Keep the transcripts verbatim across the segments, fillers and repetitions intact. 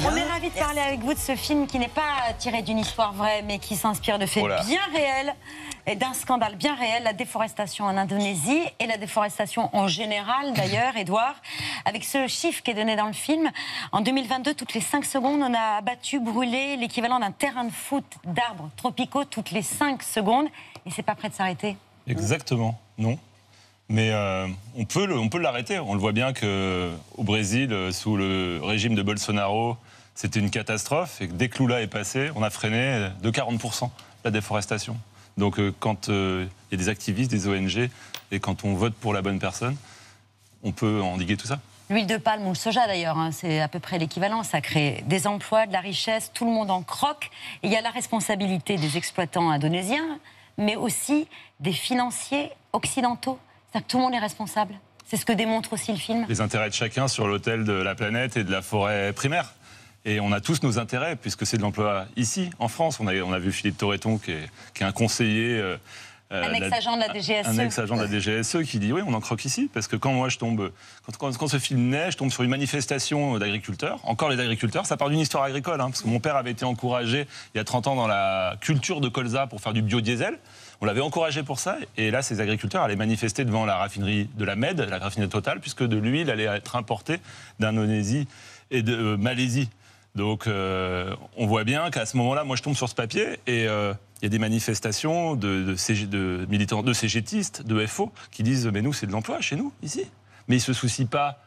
On est ravis de parler avec vous de ce film qui n'est pas tiré d'une histoire vraie, mais qui s'inspire de faits Voilà. bien réels et d'un scandale bien réel, la déforestation en Indonésie et la déforestation en général d'ailleurs, Édouard, avec ce chiffre qui est donné dans le film. En deux mille vingt-deux, toutes les cinq secondes, on a abattu, brûlé l'équivalent d'un terrain de foot d'arbres tropicaux toutes les cinq secondes, et c'est pas prêt de s'arrêter. Exactement, non. Mais euh, on peut le- on peut l'arrêter. On le voit bien qu'au Brésil, euh, sous le régime de Bolsonaro, c'était une catastrophe. Et que dès que Lula est passé, on a freiné de quarante pour cent la déforestation. Donc euh, quand il euh, y a des activistes, des O N G, et quand on vote pour la bonne personne, on peut endiguer tout ça. L'huile de palme ou le soja d'ailleurs, hein, c'est à peu près l'équivalent. Ça crée des emplois, de la richesse, tout le monde en croque. Et il y a la responsabilité des exploitants indonésiens, mais aussi des financiers occidentaux. C'est-à-dire que tout le monde est responsable. C'est ce que démontre aussi le film. Les intérêts de chacun sur l'autel de la planète et de la forêt primaire. Et on a tous nos intérêts, puisque c'est de l'emploi ici, en France. On a, on a vu Philippe Torreton, qui est, qui est un conseiller... Euh, Un ex-agent de la D G S E. Un ex-agent de la D G S E qui dit oui, on en croque ici. Parce que quand moi je tombe, quand, quand, quand ce film naît, je tombe sur une manifestation d'agriculteurs. Encore les agriculteurs, ça part d'une histoire agricole. Hein, parce que mon père avait été encouragé il y a trente ans dans la culture de colza pour faire du biodiesel. On l'avait encouragé pour ça. Et là, ces agriculteurs allaient manifester devant la raffinerie de la Med, la raffinerie Total, puisque de l'huile allait être importée d'Indonésie et de euh, Malaisie. Donc euh, on voit bien qu'à ce moment-là, moi je tombe sur ce papier et... Euh, il y a des manifestations de, de, C G, de militants, de cégétistes, de F O, qui disent « mais nous, c'est de l'emploi chez nous, ici ». Mais ils ne se soucient pas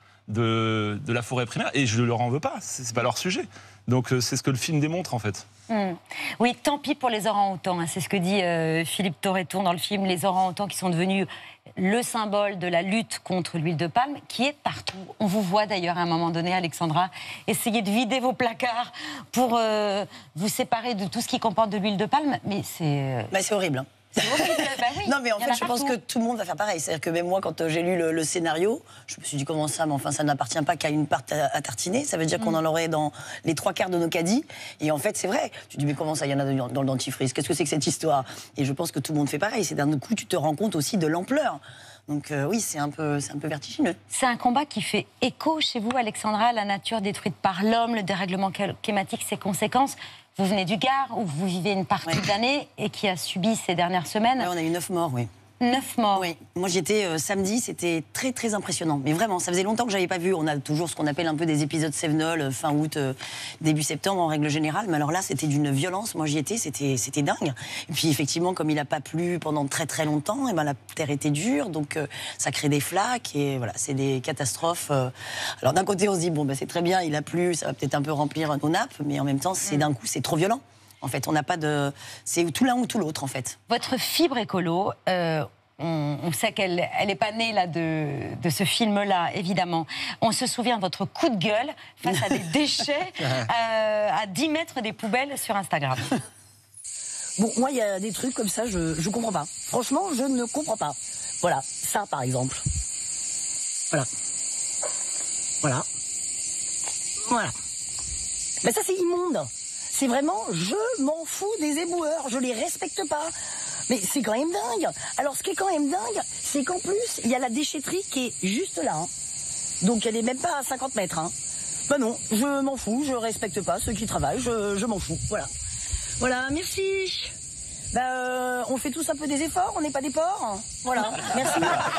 de, de la forêt primaire, et je ne leur en veux pas, ce n'est pas leur sujet. Donc c'est ce que le film démontre, en fait. Mmh. Oui, tant pis pour les orang-outans, hein. C'est ce que dit euh, Philippe Torreton dans le film, les orang-outans qui sont devenus le symbole de la lutte contre l'huile de palme, qui est partout. On vous voit d'ailleurs à un moment donné, Alexandra, essayer de vider vos placards pour euh, vous séparer de tout ce qui comporte de l'huile de palme, mais c'est... Euh... Bah, c'est horrible, hein. C'est horrible. Bah oui, non mais en fait je pense partout. que tout le monde va faire pareil. C'est-à-dire que même moi quand euh, j'ai lu le, le scénario, je me suis dit comment ça, mais enfin ça n'appartient pas qu'à une part à, à tartiner. Ça veut dire mm. qu'on en aurait dans les trois quarts de nos caddies. Et en fait c'est vrai. Tu te dis mais comment ça, il y en a dans, dans le dentifrice? Qu'est-ce que c'est que cette histoire? Et je pense que tout le monde fait pareil. C'est d'un coup tu te rends compte aussi de l'ampleur. Donc euh, oui, c'est un peu, c'est un peu vertigineux. C'est un combat qui fait écho chez vous, Alexandra, la nature détruite par l'homme, le dérèglement climatique, ses conséquences. Vous venez du Gard, où vous vivez une partie ouais. de l'année et qui a subi ces dernières semaines. Ouais, on a eu neuf morts, oui. Neuf morts. Oui, moi j'étais euh, samedi, c'était très très impressionnant. Mais vraiment, ça faisait longtemps que j'avais pas vu. On a toujours ce qu'on appelle un peu des épisodes Sévenol, euh, fin août, euh, début septembre en règle générale. Mais alors là, c'était d'une violence. Moi j'y étais, c'était c'était dingue. Et puis effectivement, comme il a pas plu pendant très très longtemps, et ben la terre était dure, donc euh, ça crée des flaques et voilà, c'est des catastrophes. Euh. Alors d'un côté, on se dit bon ben c'est très bien, il a plu, ça va peut-être un peu remplir nos nappes, mais en même temps, c'est d'un coup, c'est trop violent. En fait, on n'a pas de, c'est tout l'un ou tout l'autre en fait. Votre fibre écolo. Euh... On, on sait qu'elle n'est pas née là, de, de ce film-là, évidemment. On se souvient de votre coup de gueule face à des déchets euh, à dix mètres des poubelles sur Instagram. Bon, moi, il y a des trucs comme ça, je ne comprends pas. Franchement, je ne comprends pas. Voilà, ça, par exemple. Voilà. Voilà. Voilà. Mais ça, c'est immonde. C'est vraiment, je m'en fous des éboueurs. Je les respecte pas. Mais c'est quand même dingue. Alors, ce qui est quand même dingue, c'est qu'en plus, il y a la déchetterie qui est juste là. Hein. Donc, elle n'est même pas à cinquante mètres. Hein. Ben non, je m'en fous, je respecte pas ceux qui travaillent, je, je m'en fous. Voilà. Voilà, merci. Ben, euh, on fait tous un peu des efforts, on n'est pas des porcs. Voilà, merci.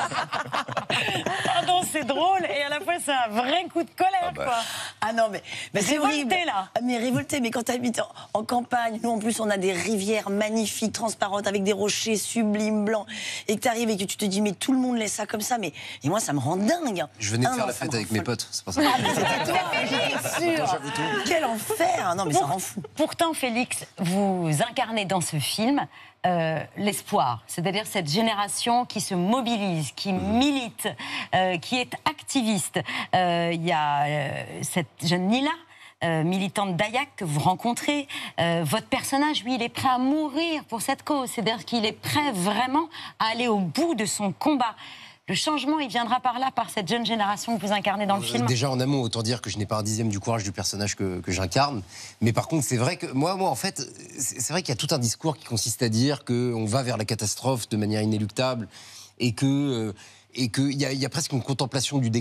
Pardon, c'est drôle et à la fois c'est un vrai coup de colère, ah bah. quoi. Ah non, mais, mais c'est horrible. Là. Ah, mais révolté, mais quand tu habites en, en campagne, nous en plus on a des rivières magnifiques, transparentes, avec des rochers sublimes, blancs, et que tu arrives et que tu te dis, mais tout le monde laisse ça comme ça, mais et moi ça me rend dingue. Je venais de ah, faire non, la fête avec mes potes, c'est pour ça. Ah, mais c'était toi, bien sûr. Quel enfer. Non, mais Pour, ça rend fou. Pourtant, Félix, vous incarnez dans ce film Euh, l'espoir, c'est-à-dire cette génération qui se mobilise, qui milite, euh, qui est activiste. Il euh, y a euh, cette jeune Nila, euh, militante d'Ayak, que vous rencontrez. Euh, votre personnage, lui, il est prêt à mourir pour cette cause, c'est-à-dire qu'il est prêt vraiment à aller au bout de son combat. Le changement, il viendra par là, par cette jeune génération que vous incarnez dans le film. Déjà en amont, autant dire que je n'ai pas un dixième du courage du personnage que, que j'incarne. Mais par contre, c'est vrai que moi, moi, en fait, c'est vrai qu'il y a tout un discours qui consiste à dire qu'on va vers la catastrophe de manière inéluctable et que, euh, et qu'il y a, il y a presque une contemplation du déclin.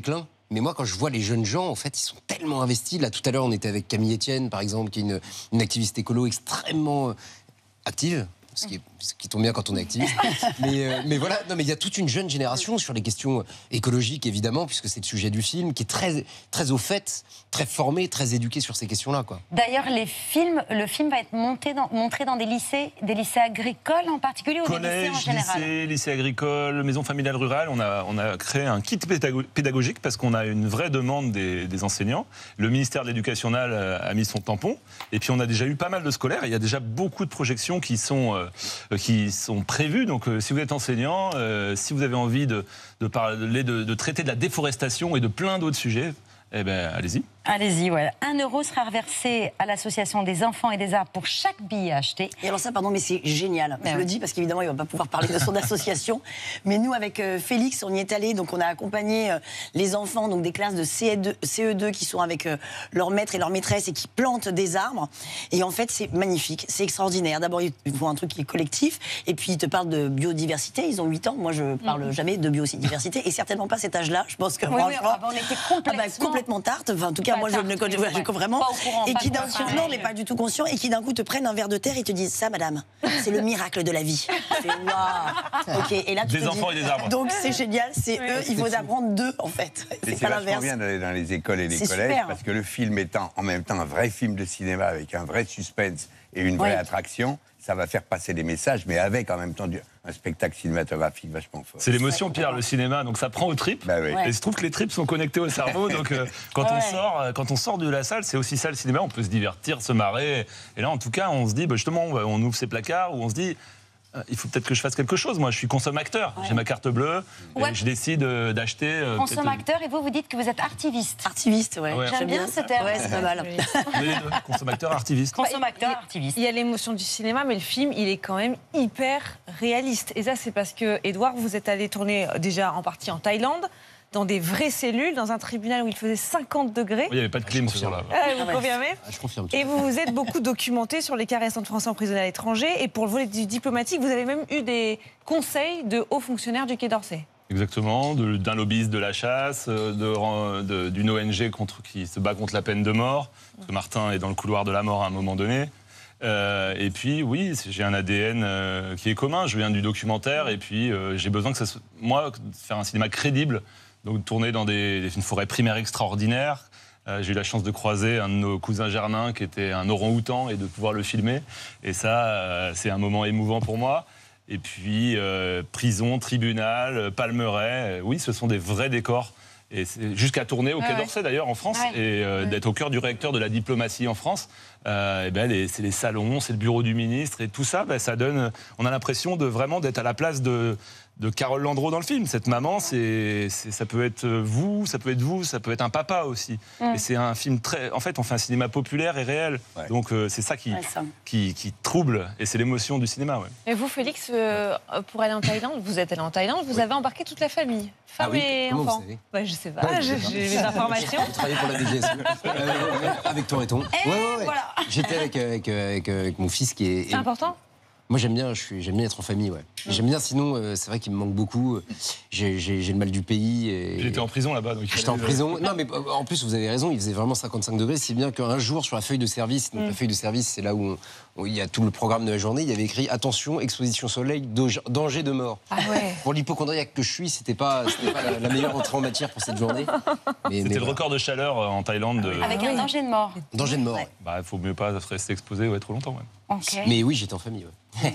Mais moi, quand je vois les jeunes gens, en fait, ils sont tellement investis. Là, tout à l'heure, on était avec Camille Etienne, par exemple, qui est une, une activiste écolo extrêmement active. Ce qui, est, ce qui tombe bien quand on est activiste. mais, euh, mais voilà, non, mais il y a toute une jeune génération sur les questions écologiques, évidemment, puisque c'est le sujet du film, qui est très, très au fait, très formée, très éduquée sur ces questions-là, quoi. D'ailleurs, les films, le film va être monté dans, montré dans des lycées, des lycées agricoles en particulier, ou des lycées en Collège, général. lycée, lycée agricole, maison familiale rurale, on a, on a créé un kit pédago- pédagogique parce qu'on a une vraie demande des, des enseignants. Le ministère de l'Éducation nationale a mis son tampon. Et puis on a déjà eu pas mal de scolaires. Il y a déjà beaucoup de projections qui sont, euh, qui sont prévues. Donc euh, si vous êtes enseignant, euh, si vous avez envie de, de parler, de, de traiter de la déforestation et de plein d'autres sujets, eh ben, allez-y. Allez-y, ouais. Un euro sera reversé à l'association des enfants et des arts pour chaque billet acheté. Et alors ça, pardon, mais c'est génial. Mais je oui. le dis parce qu'évidemment, il ne va pas pouvoir parler de son association. Mais nous, avec euh, Félix, on y est allé. Donc, on a accompagné euh, les enfants donc des classes de C E deux qui sont avec euh, leur maître et leur maîtresse et qui plantent des arbres. Et en fait, c'est magnifique, c'est extraordinaire. D'abord, ils font un truc qui est collectif. Et puis, ils te parlent de biodiversité. Ils ont huit ans. Moi, je ne parle Mm-hmm. jamais de biodiversité. Et certainement pas à cet âge-là. Je pense que Oui, oui, franchement... ah bah, on était complètement... Ah bah, complètement tarte. Enfin, en tout cas, Pas moi, je tarte, ne mais connais ouais. je vraiment. Pas au courant, et pas qui au d'un courant. coup, non, mais pas du tout conscient. Et qui d'un coup te prennent un verre de terre et te disent ça, madame, c'est le miracle de la vie. C'est waouh. Ok. Et là, tu Des te enfants dis, et des arbres. donc c'est génial. C'est eux. Il faut apprendre d'eux, en fait. Et C'est c'est pas vachement l'inverse. bien d'aller dans les écoles et les C'est collèges, super. parce que le film étant en même temps un vrai film de cinéma avec un vrai suspense et une vraie Oui. attraction, ça va faire passer des messages, mais avec en même temps du, un spectacle cinématographique vachement fort. C'est l'émotion, Pierre, le cinéma. Donc ça prend aux tripes. Bah oui. Ouais. Et il se trouve que les tripes sont connectées au cerveau. Donc euh, quand, Ouais. on sort, euh, quand on sort de la salle, c'est aussi ça le cinéma. On peut se divertir, se marrer. Et là, en tout cas, on se dit, bah, justement, on, va- on ouvre ses placards où on se dit. euh, Il faut peut-être que je fasse quelque chose. Moi, je suis consommateur. J'ai ma carte bleue. Ouais. Et je décide euh, d'acheter. euh, peut-être- Consommateur, et vous, vous dites que vous êtes artiviste. Artiviste, ouais. Ouais. J'aime bien ce terme. Ouais, c'est pas mal. On est les deux, consommateur, artiviste. Consommateur, Il- artiviste. Il y a l'émotion du cinéma, mais le film, il est quand même hyper réaliste. Et ça, c'est parce que, Édouard, vous êtes allé tourner euh, déjà en partie en Thaïlande, dans des vraies cellules, dans un tribunal où il faisait cinquante degrés. Oui, il n'y avait pas de clim ce jour-là. Ah, vous ouais. confirmez? Ah, je confirme. Et vous vous êtes beaucoup documenté sur les cas récents de Français emprisonnés à l'étranger. Et pour le volet du diplomatique, vous avez même eu des conseils de hauts fonctionnaires du Quai d'Orsay. Exactement, de- d'un lobbyiste de la chasse, euh, de- de- d'une O N G contre, qui se bat contre la peine de mort, parce que Martin est dans le couloir de la mort à un moment donné. Euh, et puis, oui, c'est- j'ai un A D N euh, qui est commun. Je viens du documentaire, et puis euh, j'ai besoin que ça soit, moi, de faire un cinéma crédible, donc de tourner dans des, une forêt primaire extraordinaire. Euh, j'ai eu la chance de croiser un de nos cousins germains qui était un orang-outan et de pouvoir le filmer. Et ça, euh, c'est un moment émouvant pour moi. Et puis, euh, prison, tribunal, euh, Palmeraie, euh, oui, ce sont des vrais décors. Et c'est jusqu'à tourner au Quai Ouais, d'Orsay d'ailleurs en France, Ouais. et euh, d'être au cœur du réacteur de la diplomatie en France. Euh, et ben, les- c'est les salons, c'est le bureau du ministre, et tout ça, ben, ça donne. On a l'impression de vraiment d'être à la place de, de Carole Landreau dans le film. Cette maman, c'est, c'est- ça peut être vous, ça peut être vous, ça peut être un papa aussi. Mm. Et c'est un film très. En fait, on fait un cinéma populaire et réel. Ouais. Donc euh, c'est ça qui, Ouais, ça. qui, qui trouble, et c'est l'émotion du cinéma. Ouais. Et vous, Félix, euh, pour aller en Thaïlande, vous êtes allé en Thaïlande, vous avez embarqué toute la famille, Ah femmes oui, et comment vous enfants. savez Bah, je sais pas, Ouais, je j'ai sais pas. j'ai les informations. Je travaillais pour la D G S E. Euh, avec Toretton. Et Ouais, ouais, ouais. voilà. J'étais avec, euh, avec, euh, avec, euh, avec mon fils qui est. C'est important. Moi j'aime bien, je suis, j'aime bien être en famille, ouais. J'aime bien, sinon euh, c'est vrai qu'il me manque beaucoup. J'ai, j'ai, j'ai le mal du pays. Et... J'étais en prison là-bas. donc il J'étais en fallait- prison. Non, mais euh, en plus, vous avez raison, il faisait vraiment cinquante-cinq degrés, si bien qu'un jour, sur la feuille de service, donc la feuille de service, c'est là où, on- où il y a tout le programme de la journée, il y avait écrit attention, exposition soleil, do- danger de mort. Ah ouais. Pour l'hypochondriaque que je suis, c'était pas, c'était pas la, la meilleure entrée en matière pour cette journée. Mais, C'était mais le voilà. record de chaleur euh, en Thaïlande. de- Avec un danger de mort. Danger de mort. ouais. Bah, il faut mieux pas rester exposé ouais, trop longtemps. Ouais. Ok. Mais oui, j'étais en famille. Ouais.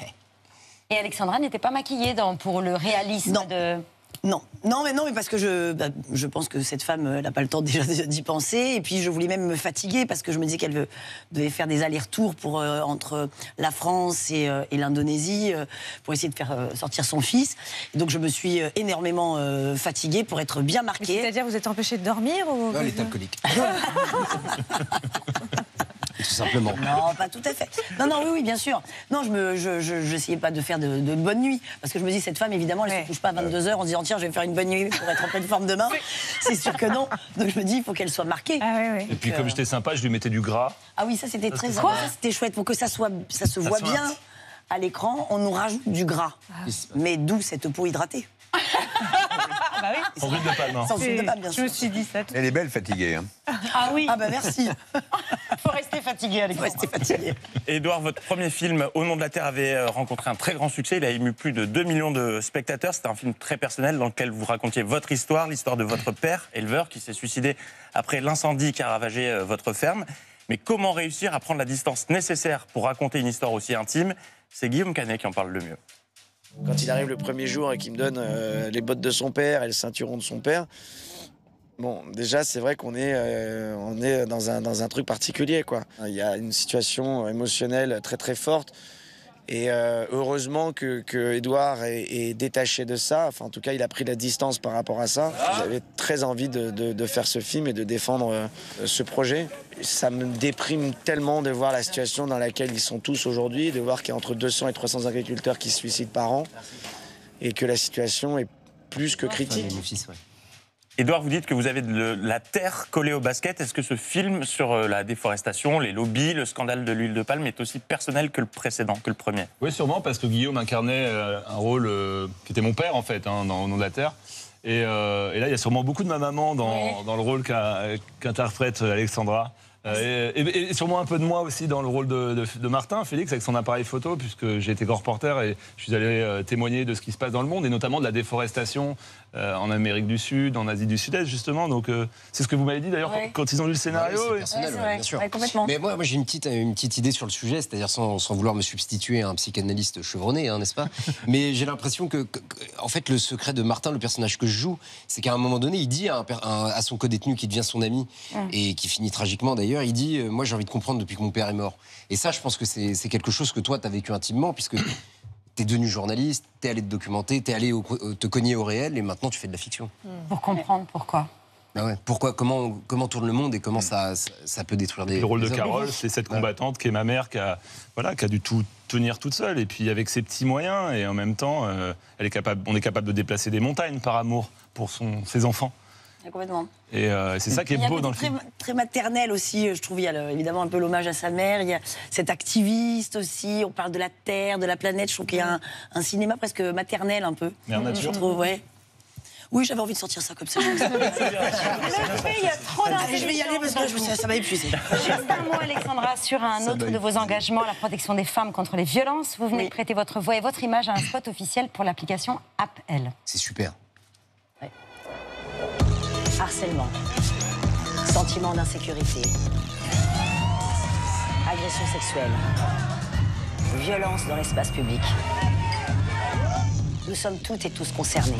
Et Alexandra n'était pas maquillée dans, pour le réalisme Non. de... Non, non, mais non, mais parce que je, bah, je pense que cette femme, elle n'a pas le temps déjà d'y penser. Et puis je voulais même me fatiguer parce que je me disais qu'elle veut- devait faire des allers-retours pour euh, entre la France et, euh, et l'Indonésie euh, pour essayer de faire euh, sortir son fils. Et donc je me suis euh, énormément euh, fatiguée pour être bien Mais marquée. C'est-à-dire, vous êtes empêché de dormir ou... Non, l'état alcoolique. Tout simplement. Non, pas tout à fait. Non, non, oui, oui, bien sûr. Non, je me, je, je, j'essayais pas de faire de, de bonnes nuits. Parce que je me dis, cette femme, évidemment, elle Ouais. ne se couche pas à vingt-deux heures en se disant, tiens, je vais faire une bonne nuit pour être en pleine forme demain. C'est sûr que non. Donc je me dis, il faut qu'elle soit marquée. Ah ouais, ouais. Et puis, comme j'étais sympa, je lui mettais du gras. Ah oui, ça c'était très c'était Quoi ça, c'était chouette pour que ça soit ça se voit soit- bien à l'écran, on nous rajoute du gras. Qu'est-ce qui se passe Mais d'où cette peau hydratée. Ah Bah oui. Sans huile de palme. hein. Sans huile de palme, bien Je sûr. me suis dit ça. tout- Elle est belle, fatiguée. Hein. Ah oui, Ah bah merci. il faut rester fatigué, Faut Alexandra. rester fatigué. Édouard, votre premier film, Au nom de la Terre, avait euh, rencontré un très grand succès. Il a ému plus de deux millions de spectateurs. C'était un film très personnel dans lequel vous racontiez votre histoire, l'histoire de votre père, éleveur, qui s'est suicidé après l'incendie qui a ravagé euh, votre ferme. Mais comment réussir à prendre la distance nécessaire pour raconter une histoire aussi intime? C'est Guillaume Canet qui en parle le mieux. Quand il arrive le premier jour et qu'il me donne euh, les bottes de son père et le ceinturon de son père, bon, déjà, c'est vrai qu'on est, euh, on est dans un, dans un truc particulier, quoi. Il y a une situation émotionnelle très, très forte. Et euh, heureusement que, que Édouard est, est détaché de ça. Enfin, en tout cas, il a pris la distance par rapport à ça. J'avais très envie de, de, de faire ce film et de défendre euh, ce projet. Ça me déprime tellement de voir la situation dans laquelle ils sont tous aujourd'hui, de voir qu'il y a entre deux cents et trois cents agriculteurs qui se suicident par an et que la situation est plus que critique. Mon fils, ouais. Édouard, vous dites que vous avez de le- la terre collée au basket. Est-ce que ce film sur euh, la déforestation, les lobbies, le scandale de l'huile de palme est aussi personnel que le précédent, que le premier? Oui, sûrement, parce que Guillaume incarnait euh, un rôle euh, qui était mon père, en fait, hein, dans Au nom de la Terre. Et, euh, et là, il y a sûrement beaucoup de ma maman dans, dans le rôle qu'a- qu'interprète Alexandra. Euh, et, et- et sûrement un peu de moi aussi dans le rôle de, de- de Martin, Félix, avec son appareil photo, puisque j'ai été grand reporter et je suis allé euh, témoigner de ce qui se passe dans le monde, et notamment de la déforestation euh, en Amérique du Sud, en Asie du Sud-Est, justement. Donc, euh, c'est ce que vous m'avez dit, d'ailleurs, Ouais. quand, quand ils ont lu le scénario. Ouais, c'est et- personnel, Ouais, c'est ouais, vrai. bien sûr. Ouais, complètement. Mais moi, moi j'ai une petite, une petite idée sur le sujet, c'est-à-dire sans, sans vouloir me substituer à un psychanalyste chevronné, hein, n'est-ce pas? Mais j'ai l'impression que, que- que- en fait, le secret de Martin, le personnage que je joue, c'est qu'à un moment donné, il dit à, un per- un- à son codétenu qui devient son ami et qui finit tragiquement d'ailleurs, il dit euh, moi, j'ai envie de comprendre depuis que mon père est mort. Et ça, je pense que c'est c'est quelque chose que toi, tu as vécu intimement, puisque t'es devenu journaliste, t'es allé te documenter, t'es allé au- te cogner au réel, et maintenant tu fais de la fiction. Pour comprendre pourquoi. Ah ouais. Pourquoi, comment, comment tourne le monde et comment ça, ça, ça peut détruire des. Le rôle de des hommes. Carole, c'est cette Ouais. combattante qui est ma mère, qui a, voilà, qui a dû tout tenir toute seule, et puis avec ses petits moyens, et en même temps, euh, elle est capable, on est capable de déplacer des montagnes par amour pour son, ses enfants. Ouais, complètement. Et euh, c'est ça qui Il y est a un beau côté dans le très, film. très maternel aussi, je trouve. Il y a le- évidemment un peu l'hommage à sa mère. Il y a cet activiste aussi. On parle de la terre, de la planète. Je trouve qu'il y a un, un cinéma presque maternel un peu. Mère nature. Je trouve, ouais. Oui, j'avais envie de sortir ça comme ça. Il y a trop Allez, je vais y aller parce que je me suis- ça m'a épuisé. Juste un mot, Alexandra, sur un autre de vos engagements, la protection des femmes contre les violences. Vous venez Oui. de prêter votre voix et votre image à un spot officiel pour l'application Appel. C'est super. Harcèlement, sentiment d'insécurité, agression sexuelle, violence dans l'espace public. Nous sommes toutes et tous concernés.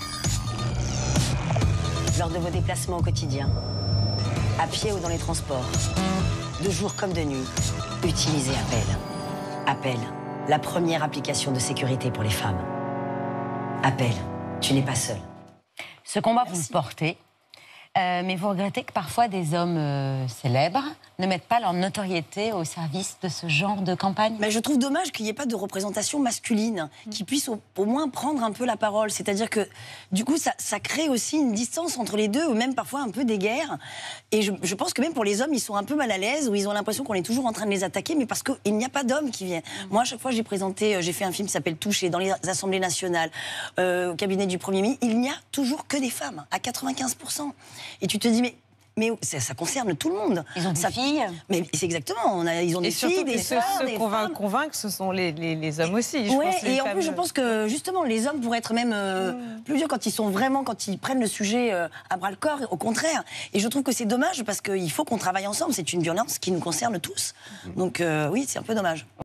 Lors de vos déplacements au quotidien, à pied ou dans les transports, de jour comme de nuit, utilisez Appel. Appel, la première application de sécurité pour les femmes. Appel, tu n'es pas seule. Ce combat, vous le portez, euh, mais vous regrettez que parfois des hommes euh, célèbres ne mettent pas leur notoriété au service de ce genre de campagne. Mais je trouve dommage qu'il n'y ait pas de représentation masculine qui puisse au, au moins prendre un peu la parole. C'est-à-dire que du coup, ça, ça crée aussi une distance entre les deux, ou même parfois un peu des guerres. Et je, je pense que même pour les hommes, ils sont un peu mal à l'aise, ou ils ont l'impression qu'on est toujours en train de les attaquer, mais parce qu'il n'y a pas d'hommes qui viennent. Moi, à chaque fois, j'ai présenté, euh, j'ai fait un film qui s'appelle Touché dans les assemblées nationales, euh, au cabinet du Premier ministre. Il n'y a toujours que des femmes, à quatre-vingt-quinze pour cent. Et tu te dis, mais Mais ça, ça concerne tout le monde. Ils ont des ça, filles. Mais c'est exactement. On a, ils ont Et des surtout filles, que des ceux, sœurs, ceux des qu'on va femmes. convaincre, ce sont les, les, les hommes aussi. Je Ouais, pense, les et en femmes- plus, je pense que justement, les hommes pourraient être même euh, plus durs quand ils sont vraiment, quand ils prennent le sujet euh, à bras le corps, au contraire. Et je trouve que c'est dommage parce qu'il faut qu'on travaille ensemble. C'est une violence qui nous concerne tous. Donc euh, oui, c'est un peu dommage.